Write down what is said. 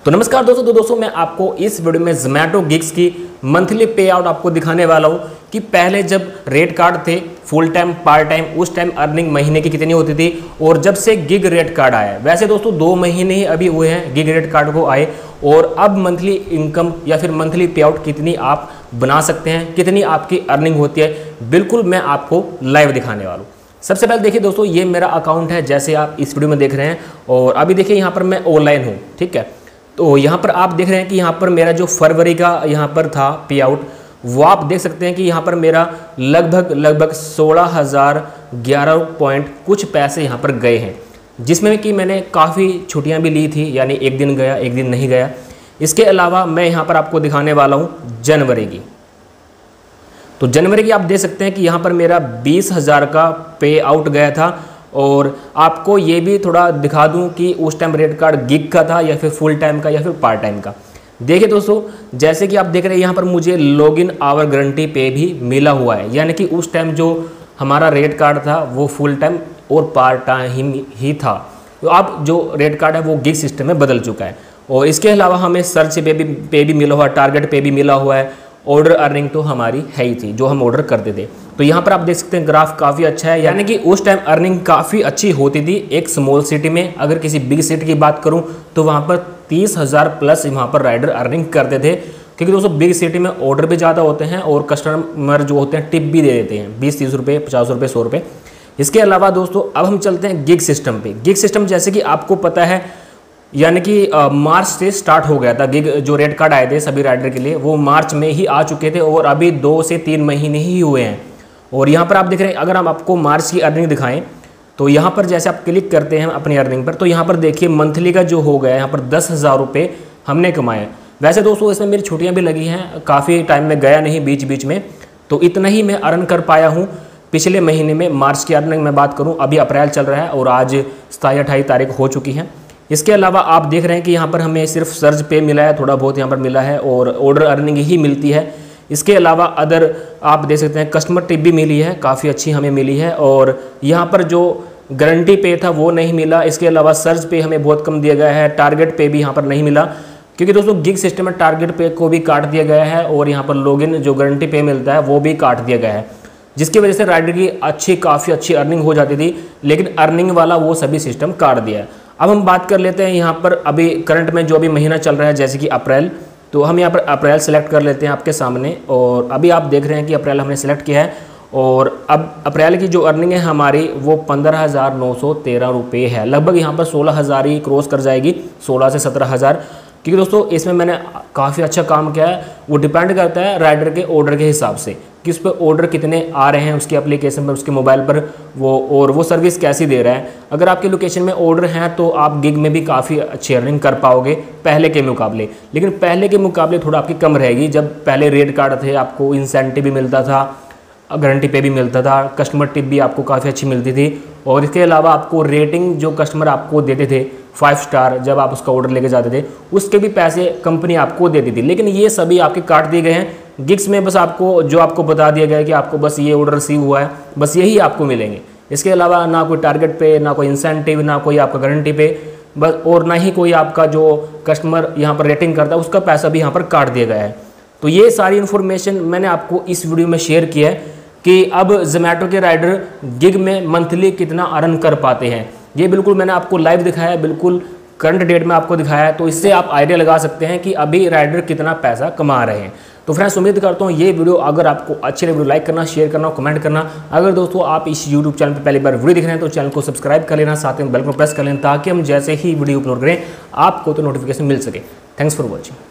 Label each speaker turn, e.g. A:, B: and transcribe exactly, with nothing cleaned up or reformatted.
A: तो नमस्कार दोस्तों तो दोस्तों मैं आपको इस वीडियो में ज़ोमैटो गिग्स की मंथली पे आउट आपको दिखाने वाला हूँ कि पहले जब रेट कार्ड थे फुल टाइम पार्ट टाइम उस टाइम अर्निंग महीने की कितनी होती थी और जब से गिग रेट कार्ड आया। वैसे दोस्तों दो महीने ही अभी हुए हैं गिग रेट कार्ड को आए और अब मंथली इनकम या फिर मंथली पे आउट कितनी आप बना सकते हैं, कितनी आपकी अर्निंग होती है, बिल्कुल मैं आपको लाइव दिखाने वाला हूँ। सबसे पहले देखिए दोस्तों ये मेरा अकाउंट है जैसे आप इस वीडियो में देख रहे हैं और अभी देखिए यहाँ पर मैं ऑनलाइन हूँ, ठीक है। तो यहाँ पर आप देख रहे हैं कि यहाँ पर मेरा जो फरवरी का यहाँ पर था पे आउट वो आप देख सकते हैं कि यहाँ पर मेरा लगभग लगभग सोलह हज़ार ग्यारह पॉइंट कुछ पैसे यहाँ पर गए हैं, जिसमें कि मैंने काफ़ी छुट्टियाँ भी ली थी, यानी एक दिन गया एक दिन नहीं गया। इसके अलावा मैं यहाँ पर आपको दिखाने वाला हूँ जनवरी की। तो जनवरी की आप देख सकते हैं कि यहाँ पर मेरा बीस हज़ार का पे आउट गया था और आपको ये भी थोड़ा दिखा दूं कि उस टाइम रेट कार्ड गिग का था या फिर फुल टाइम का या फिर पार्ट टाइम का। देखिए दोस्तों जैसे कि आप देख रहे हैं यहाँ पर मुझे लॉगिन आवर गारंटी पे भी मिला हुआ है, यानी कि उस टाइम जो हमारा रेट कार्ड था वो फुल टाइम और पार्ट टाइम ही था। तो अब जो रेट कार्ड है वो गिग सिस्टम में बदल चुका है और इसके अलावा हमें सर्च पे भी पे भी मिला हुआ है, टारगेट पे भी मिला हुआ है। ऑर्डर अर्निंग तो हमारी है ही थी जो हम ऑर्डर करते थे। तो यहाँ पर आप देख सकते हैं ग्राफ काफ़ी अच्छा है, यानी कि उस टाइम अर्निंग काफ़ी अच्छी होती थी एक स्मॉल सिटी में। अगर किसी बिग सिटी की बात करूँ तो वहाँ पर तीस हज़ार प्लस वहाँ पर राइडर अर्निंग करते थे, क्योंकि दोस्तों बिग सिटी में ऑर्डर भी ज़्यादा होते हैं और कस्टमर जो होते हैं टिप भी दे देते हैं बीस तीस रुपये पचास रुपये सौ रुपये। इसके अलावा दोस्तों अब हम चलते हैं गिग सिस्टम पे। गिग सिस्टम जैसे कि आपको पता है यानी कि मार्च से स्टार्ट हो गया था गिग, जो रेट कार्ड आए थे सभी राइडर के लिए वो मार्च में ही आ चुके थे और अभी दो से तीन महीने ही हुए हैं। और यहाँ पर आप देख रहे हैं अगर हम आपको मार्च की अर्निंग दिखाएं तो यहाँ पर जैसे आप क्लिक करते हैं अपनी अर्निंग पर तो यहाँ पर देखिए मंथली का जो हो गया यहाँ पर दस हज़ार रुपये हमने कमाए। वैसे दोस्तों इसमें मेरी छुट्टियाँ भी लगी हैं, काफ़ी टाइम में गया नहीं बीच बीच में, तो इतना ही मैं अर्न कर पाया हूँ पिछले महीने में। मार्च की अर्निंग में बात करूँ अभी अप्रैल चल रहा है और आज सताईस अट्ठाईस तारीख हो चुकी है। इसके अलावा आप देख रहे हैं कि यहाँ पर हमें सिर्फ सर्च पे मिला है, थोड़ा बहुत यहाँ पर मिला है और ऑर्डर अर्निंग ही मिलती है। इसके अलावा अदर आप देख सकते हैं कस्टमर टिप भी मिली है, काफ़ी अच्छी हमें मिली है और यहाँ पर जो गारंटी पे था वो नहीं मिला। इसके अलावा सर्च पे हमें बहुत कम दिया गया है, टारगेट पे भी यहाँ पर नहीं मिला, क्योंकि दोस्तों गिग सिस्टम में टारगेट पे को भी काट दिया गया है और यहाँ पर लॉगिन जो गारंटी पे मिलता है वो भी काट दिया गया है, जिसकी वजह से राइडर की अच्छी काफ़ी अच्छी अर्निंग हो जाती थी, लेकिन अर्निंग वाला वो सभी सिस्टम काट दिया है। अब हम बात कर लेते हैं यहाँ पर अभी करंट में जो अभी महीना चल रहा है जैसे कि अप्रैल। तो हम यहाँ पर अप्रैल सेलेक्ट कर लेते हैं आपके सामने और अभी आप देख रहे हैं कि अप्रैल हमने सेलेक्ट किया है और अब अप्रैल की जो अर्निंग है हमारी वो पंद्रह हज़ार नौ सौ तेरह रुपये है। लगभग यहाँ पर सोलह हज़ार ही क्रॉस कर जाएगी, सोलह से सत्रह हज़ार, क्योंकि दोस्तों इसमें मैंने काफ़ी अच्छा काम किया है। वो डिपेंड करता है राइडर के ऑर्डर के हिसाब से कि उस पर ऑर्डर कितने आ रहे हैं उसके एप्लीकेशन पर, उसके मोबाइल पर वो और वो सर्विस कैसी दे रहा है। अगर आपके लोकेशन में ऑर्डर हैं तो आप गिग में भी काफ़ी अच्छी अर्निंग कर पाओगे पहले के मुकाबले, लेकिन पहले के मुकाबले थोड़ा आपकी कम रहेगी। जब पहले रेट कार्ड थे आपको इंसेंटिव भी मिलता था, गारंटी पे भी मिलता था, कस्टमर टिप भी आपको काफ़ी अच्छी मिलती थी और इसके अलावा आपको रेटिंग जो कस्टमर आपको देते थे फाइव स्टार जब आप उसका ऑर्डर लेके जाते थे उसके भी पैसे कंपनी आपको देती थी, लेकिन ये सभी आपके काट दिए गए हैं। गिग्स में बस आपको जो आपको बता दिया गया है कि आपको बस ये ऑर्डर रिसीव हुआ है, बस यही आपको मिलेंगे। इसके अलावा ना कोई टारगेट पे, ना कोई इंसेंटिव, ना कोई आपका गारंटी पे, बस और ना ही कोई आपका जो कस्टमर यहाँ पर रेटिंग करता है उसका पैसा भी यहाँ पर काट दिया गया है। तो ये सारी इन्फॉर्मेशन मैंने आपको इस वीडियो में शेयर किया है कि अब ज़ोमैटो के राइडर गिग में मंथली कितना अर्न कर पाते हैं। ये बिल्कुल मैंने आपको लाइव दिखाया है, बिल्कुल करंट डेट में आपको दिखाया है, तो इससे आप आइडिया लगा सकते हैं कि अभी राइडर कितना पैसा कमा रहे हैं। तो फ्रेंड्स उम्मीद करता हूँ ये वीडियो अगर आपको अच्छी लगी वीडियो लाइक करना, शेयर करना, कमेंट करना। अगर दोस्तों आप इस यूट्यूब चैनल पर पहली बार वीडियो देख रहे हैं तो चैनल को सब्सक्राइब कर लेना, साथ में बेल को प्रेस कर लेना ताकि हम जैसे ही वीडियो अपलोड करें आपको तो नोटिफिकेशन मिल सके। Thanks for watching.